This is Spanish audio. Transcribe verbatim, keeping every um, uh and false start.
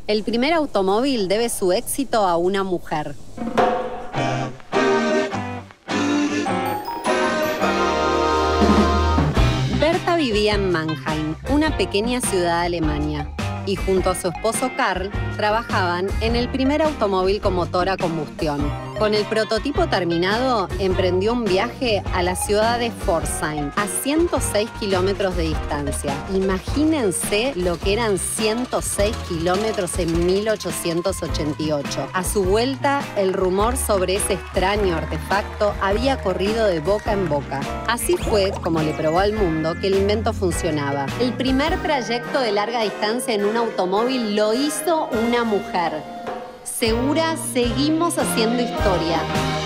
El primer automóvil debe su éxito a una mujer. Berta vivía en Mannheim, una pequeña ciudad de Alemania, y junto a su esposo Karl trabajaban en el primer automóvil con motor a combustión. Con el prototipo terminado, emprendió un viaje a la ciudad de Pforzheim, a ciento seis kilómetros de distancia. Imagínense lo que eran ciento seis kilómetros en mil ochocientos ochenta y ocho. A su vuelta, el rumor sobre ese extraño artefacto había corrido de boca en boca. Así fue como le probó al mundo que el invento funcionaba. El primer trayecto de larga distancia en un automóvil lo hizo una mujer. Segura, seguimos haciendo historia.